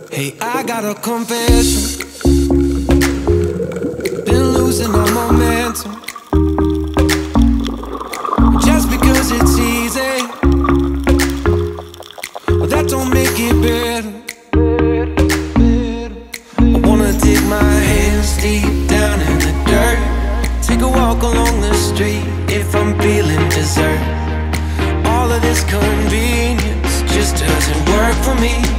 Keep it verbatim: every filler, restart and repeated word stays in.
Hey, I got a confession. Been losing all momentum. Just because it's easy, well, that don't make it better. I wanna dig my hands deep down in the dirt. Take a walk along the street if I'm feeling dessert. All of this convenience just doesn't work for me.